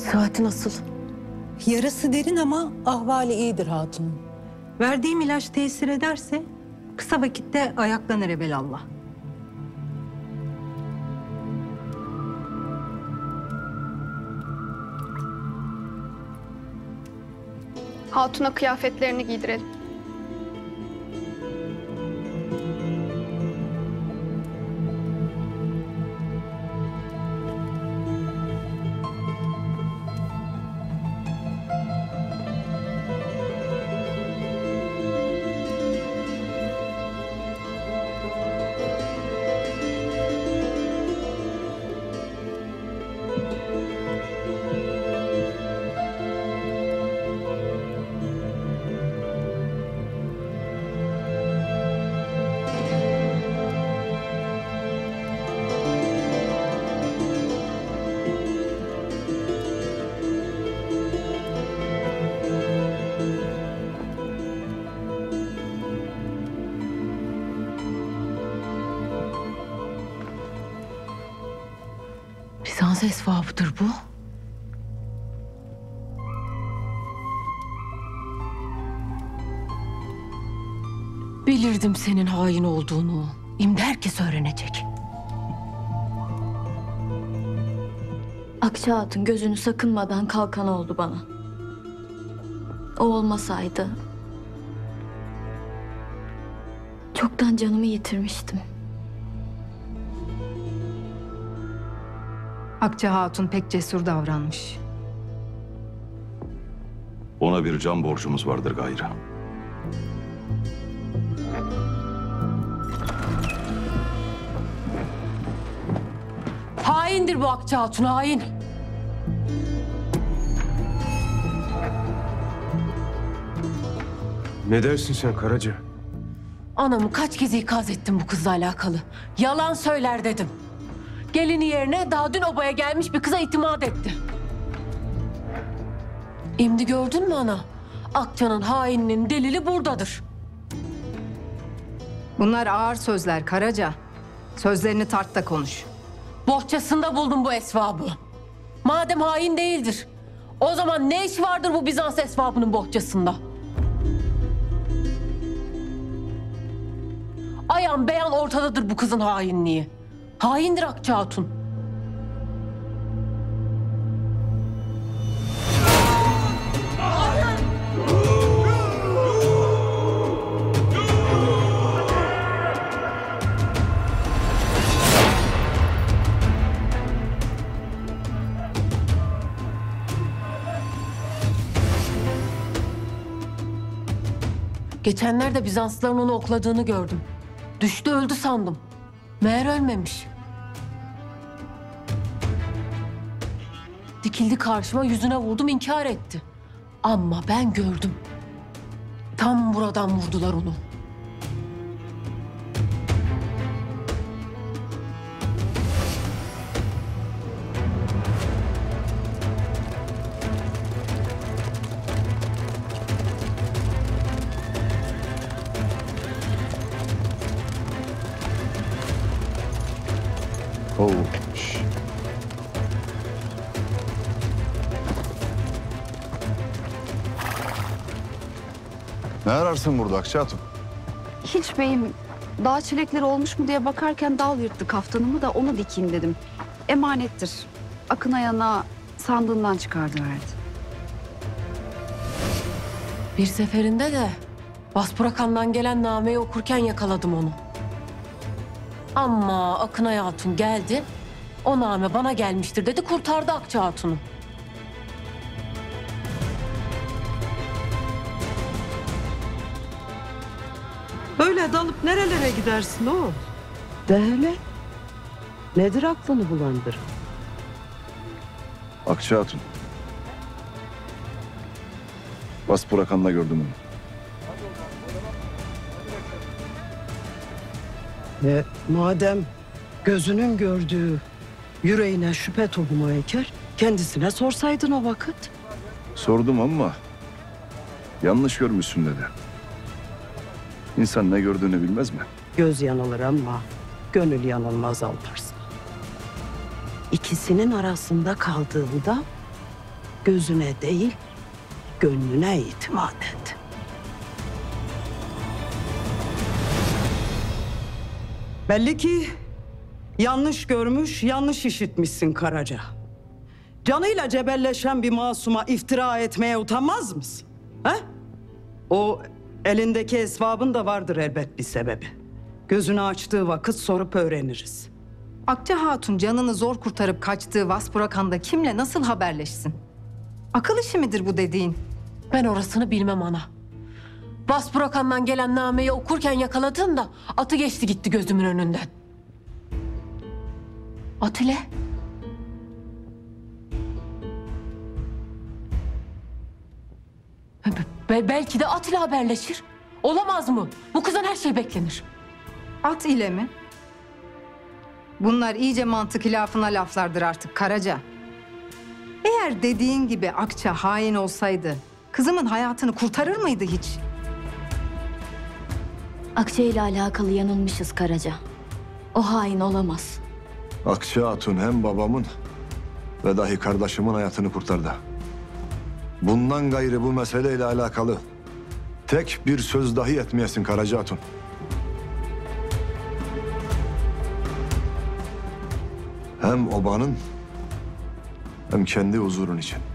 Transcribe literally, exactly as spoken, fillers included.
Sıhhati nasıl? Yarası derin ama ahvali iyidir hatunum. Verdiğim ilaç tesir ederse kısa vakitte ayaklanır evelallah. Hatuna kıyafetlerini giydirelim. Bizans esvabıdır bu. Bilirdim senin hain olduğunu. Şimdi herkes öğrenecek. Akça Hatun gözünü sakınmadan kalkan oldu bana. O olmasaydı çoktan canımı yitirmiştim. Akça Hatun pek cesur davranmış. Ona bir can borcumuz vardır gayrı. Haindir bu Akça Hatun, hain. Ne dersin sen Karaca? Anamı kaç kez ikaz ettim bu kızla alakalı. Yalan söyler dedim. Gelini yerine daha dün obaya gelmiş bir kıza itimat etti. Şimdi gördün mü ana? Akça'nın haininin delili buradadır. Bunlar ağır sözler Karaca. Sözlerini tart da konuş. Bohçasında buldum bu esvabı. Madem hain değildir, o zaman ne iş vardır bu Bizans esvabının bohçasında? Ayan beyan ortadadır bu kızın hainliği. Haindir Akça Hatun. Geçenlerde Bizanslıların onu okladığını gördüm. Düştü öldü sandım. Meğer ölmemiş. Dikildi karşıma, yüzüne vurdum, inkar etti. Ama ben gördüm. Tam buradan vurdular onu. Oh. şş. Ne ararsın burada Akça Hatun? Hiç beyim, dağ çilekleri olmuş mu diye bakarken dal yırttı kaftanımı da onu dikeyim dedim. Emanettir. Akın ayağına sandığından çıkardı verdi. Bir seferinde de Vaspurakan'dan gelen nameyi okurken yakaladım onu. Ama Akınay Hatun geldi, o name bana gelmiştir dedi, kurtardı Akça Hatun'u. Böyle dalıp nerelere gidersin oğul? De hele. Nedir aklını bulandır? Akça Hatun. Vaspurakan'la gördüm onu. E, madem gözünün gördüğü yüreğine şüphe tohumu eker, kendisine sorsaydın o vakit. Sordum ama yanlış görmüşsün dedi. İnsan ne gördüğünü bilmez mi? Göz yanılır ama gönül yanılmaz Alparslan. İkisinin arasında kaldığında gözüne değil, gönlüne itimat et. Belli ki yanlış görmüş, yanlış işitmişsin Karaca. Canıyla cebelleşen bir masuma iftira etmeye utanmaz mısın? He? O elindeki esvabın da vardır elbet bir sebebi. Gözünü açtığı vakit sorup öğreniriz. Akça Hatun canını zor kurtarıp kaçtığı Vaspurakan'da kimle nasıl haberleşsin? Akıl işi midir bu dediğin? Ben orasını bilmem ana. Vaspurakan'dan gelen nameyi okurken yakaladın da atı geçti gitti gözümün önünden. Atile. Be- be- belki de at ile haberleşir. Olamaz mı? Bu kızdan her şey beklenir. At ile mi? Bunlar iyice mantık hilafına laflardır artık Karaca. Eğer dediğin gibi Akça hain olsaydı kızımın hayatını kurtarır mıydı hiç? Akça ile alakalı yanılmışız Karaca. O hain olamaz. Akça Hatun hem babamın ve dahi kardeşimin hayatını kurtardı. Bundan gayrı bu meseleyle alakalı tek bir söz dahi etmeyesin Karaca Hatun. Hem obanın hem kendi huzurun için.